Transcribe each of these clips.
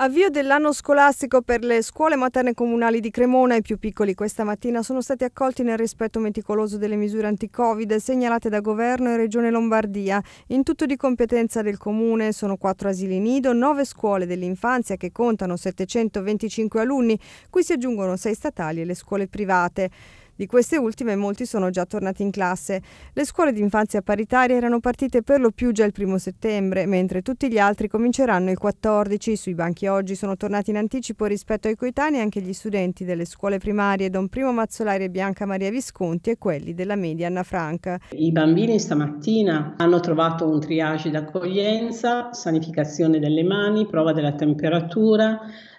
Avvio dell'anno scolastico per le scuole materne comunali di Cremona. I più piccoli questa mattina sono stati accolti nel rispetto meticoloso delle misure anti-Covid segnalate da Governo e Regione Lombardia. In tutto di competenza del Comune sono 4 asili nido, 9 scuole dell'infanzia che contano 725 alunni, cui si aggiungono 6 statali e le scuole private. Di queste ultime molti sono già tornati in classe. Le scuole d'infanzia paritarie erano partite per lo più già il 1° settembre, mentre tutti gli altri cominceranno il 14. Sui banchi oggi sono tornati in anticipo rispetto ai coetanei anche gli studenti delle scuole primarie Don Primo Mazzolari e Bianca Maria Visconti e quelli della media Anna Franca. I bambini stamattina hanno trovato un triage d'accoglienza, sanificazione delle mani, prova della temperatura.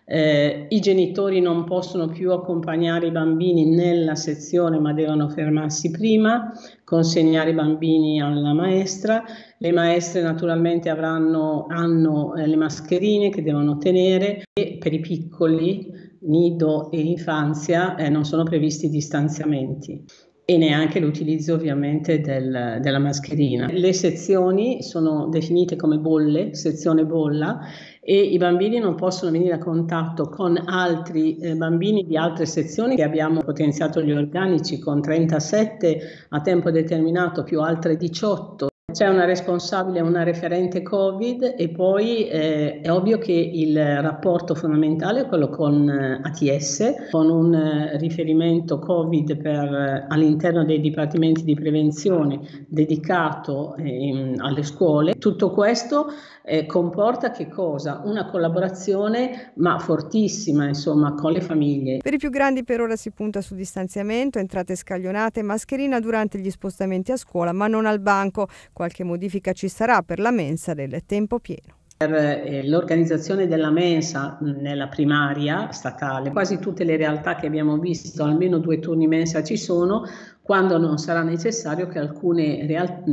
I genitori non possono più accompagnare i bambini nella sezione, ma devono fermarsi prima, consegnare i bambini alla maestra. Le maestre naturalmente hanno le mascherine che devono tenere e per i piccoli, nido e infanzia, non sono previsti distanziamenti e neanche l'utilizzo ovviamente della mascherina. Le sezioni sono definite come bolle, sezione bolla, e i bambini non possono venire a contatto con altri bambini di altre sezioni. Abbiamo potenziato gli organici con 37 a tempo determinato più altre 18. C'è una responsabile, una referente Covid e poi è ovvio che il rapporto fondamentale è quello con ATS, con un riferimento Covid all'interno dei dipartimenti di prevenzione dedicato alle scuole. Tutto questo comporta che cosa? Una collaborazione ma fortissima insomma con le famiglie. Per i più grandi per ora si punta su distanziamento, entrate scaglionate, mascherina durante gli spostamenti a scuola ma non al banco. Qualche modifica ci sarà per la mensa del tempo pieno. Per l'organizzazione della mensa nella primaria statale, quasi tutte le realtà che abbiamo visto, almeno 2 turni mensa ci sono, quando non sarà necessario che alcune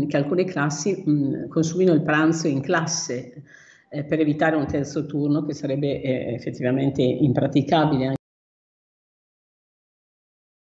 classi consumino il pranzo in classe per evitare un terzo turno che sarebbe effettivamente impraticabile.